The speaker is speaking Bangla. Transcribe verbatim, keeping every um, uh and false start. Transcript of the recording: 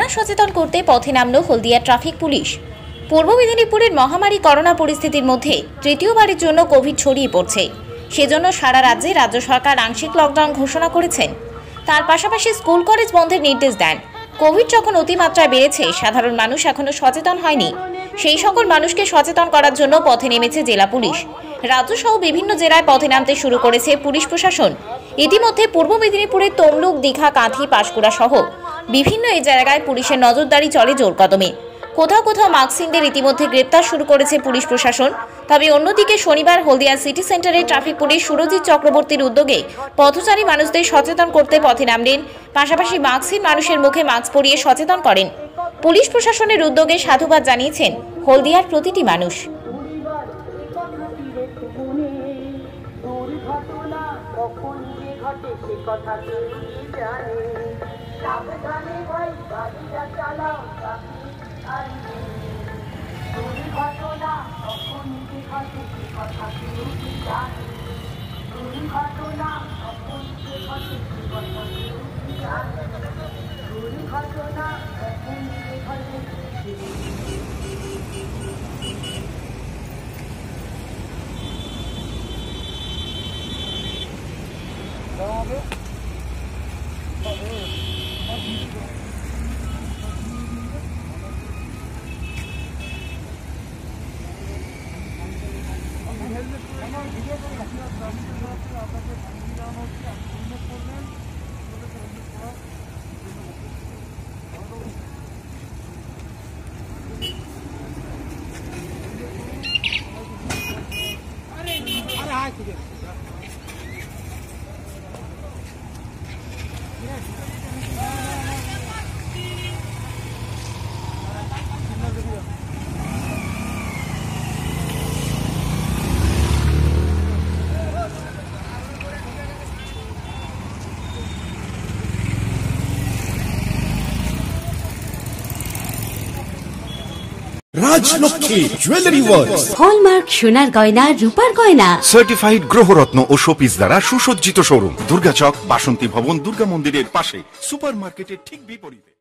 জনসচেতন করতে পথে নামল হলদিয়া ট্রাফিক পুলিশ। পূর্ব মেদিনীপুরের মহামারী করোনা পরিস্থিতির মধ্যে তৃতীয়বারের জন্য কোভিড ছড়িয়ে পড়ছে। সেজন্য সারা রাজ্যে রাজ্য সরকার আংশিক লকডাউন ঘোষণা করেছেন। তার পাশাপাশি স্কুল কলেজ বন্ধের নির্দেশ দেন। কোভিড যখন অতিমাত্রায় বেড়েছে, সাধারণ মানুষ এখনো সচেতন হয়নি। সেই সকল মানুষকে সচেতন করার জন্য পথে নেমেছে জেলা পুলিশ। রাজ্য সহ বিভিন্ন জেলায় পথে নামতে শুরু করেছে পুলিশ প্রশাসন। ইতিমধ্যে পূর্ব মেদিনীপুরের তমলুক, দীঘা, কাঁথি, পাঁশকুড়া সহ বিভিন্ন এই জায়গায় পুলিশের নজরদারি চলে জোর কদমে। কোথাও কোথাও মাস্কহীনদের ইতিমধ্যে গ্রেপ্তার শুরু করেছে পুলিশ প্রশাসন। তবে অন্যদিকে শনিবার হলদিয়া সিটি সেন্টারে ট্রাফিক পুলিশ সুরজিৎ চক্রবর্তীর উদ্যোগে পথচারী মানুষদের সচেতন করতে পথে নামলেন। পাশাপাশি মাস্কহীন মানুষের মুখে মাস্ক পরিয়ে সচেতন করেন। পুলিশ প্রশাসনের উদ্যোগে সাধুবাদ জানিয়েছেন হলদিয়ার প্রতিটি মানুষ। রাজলক্ষ্মী জুয়েলারি ওয়ার্ল্ড হলমার্ক সোনার গয়না, রূপার গয়না, সার্টিফাইড গ্রহরত্ন ও শোপিস দ্বারা সুসজ্জিত শোরুম, দুর্গাচক, বাসন্তী ভবন, দুর্গা মন্দিরের পাশে, সুপার মার্কেটের ঠিক বিপরীতে।